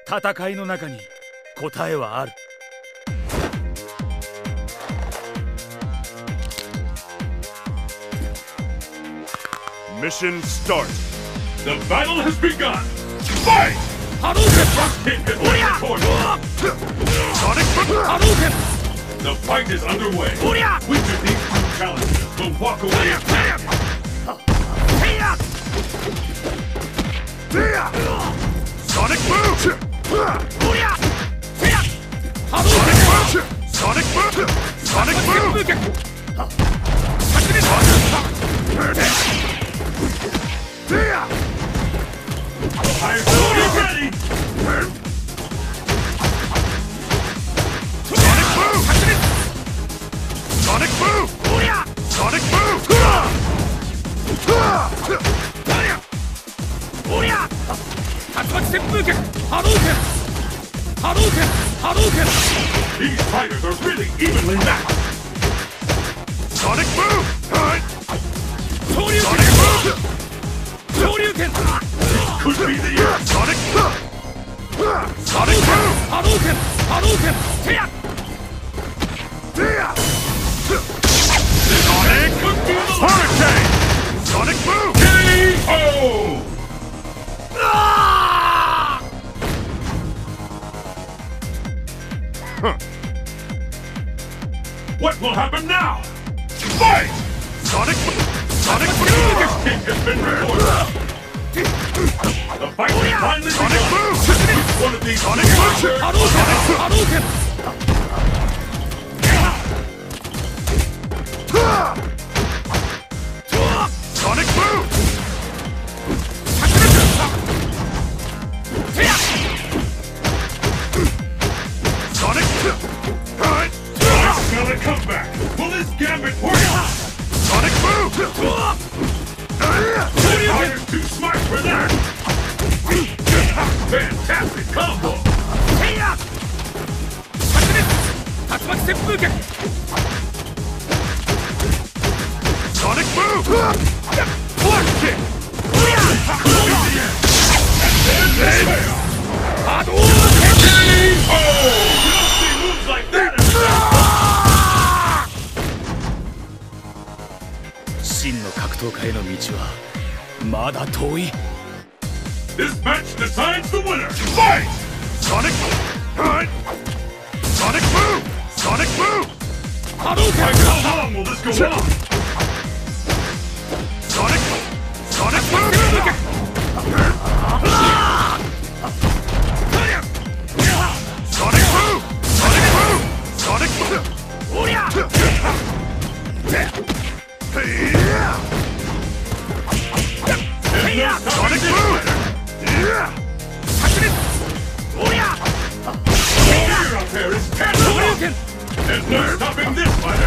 戦いの中に答えはある。 Mission start. The battle has begun. Fight! Hadouken! Sonic Boom! Hadouken! The fight is underway. Which of these two challengers will walk away? Sonic Boom! Hadouken! Sonic Boom! Sonic Boom! Are you ready? Sonic Boom! Sonic Boom! Sonic Boom! These fighters are really evenly matched. Sonic Boom! Sonic Boom! Could be the end. Sonic Boom! Sonic Boom! Hadouken! Hadouken! Sonic Hurricane! Sonic Boom! KO! What will happen now? Fight! Sonic Boom! King has been reported. The fight has finally Sonic begun. Boom! Which one of these Sonic Boom! Hadouken! Sonic Boom! Sonic Got a comeback. Will this gambit work? Sonic Boom! Fighters too smart for that. Fantastic combo. Sonic Boom! Flash Kick! Moves like that. 真の格闘家への道はまだ遠い。 This match decides the winner. Fight! Sonic Sonic Boom! Sonic Boom! Hadouken! How long will this go on? Sonic Boom! Sonic Boom! Sonic Boom! Sonic Boom! Sonic Boom! Here up there is Hadouken! There's no stopping this fighter.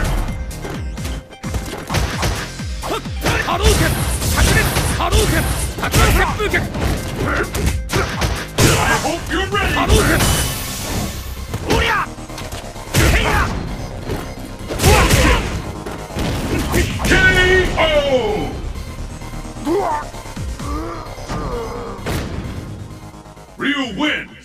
Hadouken! Hadouken! I hope you're ready. Hadouken! KO! Ryu wins.